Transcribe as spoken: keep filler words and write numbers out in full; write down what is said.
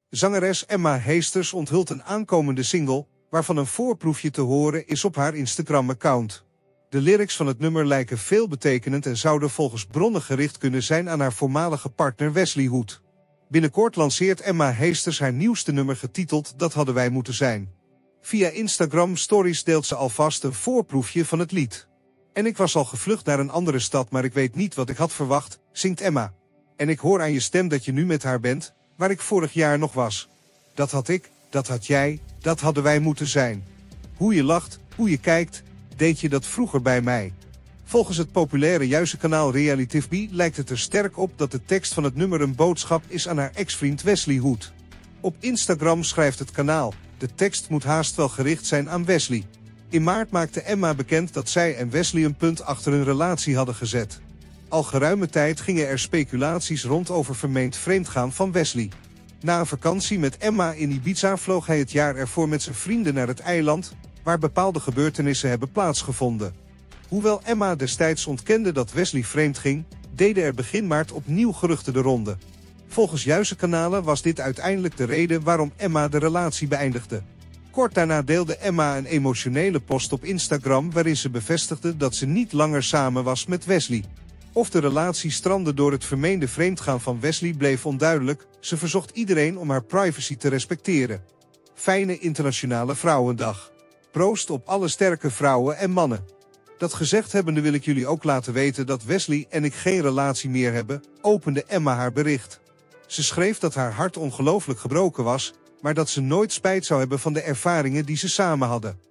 Zangeres Emma Heesters onthult een aankomende single, waarvan een voorproefje te horen is op haar Instagram-account. De lyrics van het nummer lijken veelbetekenend en zouden volgens bronnen gericht kunnen zijn aan haar voormalige partner Wesley Hood. Binnenkort lanceert Emma Heesters haar nieuwste nummer getiteld Dat hadden wij moeten zijn. Via Instagram Stories deelt ze alvast een voorproefje van het lied. En ik was al gevlucht naar een andere stad, maar ik weet niet wat ik had verwacht, zingt Emma. En ik hoor aan je stem dat je nu met haar bent, waar ik vorig jaar nog was. Dat had ik, dat had jij, dat hadden wij moeten zijn. Hoe je lacht, hoe je kijkt, deed je dat vroeger bij mij. Volgens het populaire Juice-kanaal Reality T V lijkt het er sterk op dat de tekst van het nummer een boodschap is aan haar ex-vriend Wesley Hood. Op Instagram schrijft het kanaal: de tekst moet haast wel gericht zijn aan Wesley. In maart maakte Emma bekend dat zij en Wesley een punt achter hun relatie hadden gezet. Al geruime tijd gingen er speculaties rond over vermeend vreemdgaan van Wesley. Na een vakantie met Emma in Ibiza vloog hij het jaar ervoor met zijn vrienden naar het eiland, waar bepaalde gebeurtenissen hebben plaatsgevonden. Hoewel Emma destijds ontkende dat Wesley vreemd ging, deden er begin maart opnieuw geruchten de ronde. Volgens Juice-kanalen was dit uiteindelijk de reden waarom Emma de relatie beëindigde. Kort daarna deelde Emma een emotionele post op Instagram waarin ze bevestigde dat ze niet langer samen was met Wesley. Of de relatie strandde door het vermeende vreemdgaan van Wesley bleef onduidelijk. Ze verzocht iedereen om haar privacy te respecteren. Fijne Internationale Vrouwendag. Proost op alle sterke vrouwen en mannen. Dat gezegd hebbende wil ik jullie ook laten weten dat Wesley en ik geen relatie meer hebben, opende Emma haar bericht. Ze schreef dat haar hart ongelooflijk gebroken was, maar dat ze nooit spijt zou hebben van de ervaringen die ze samen hadden.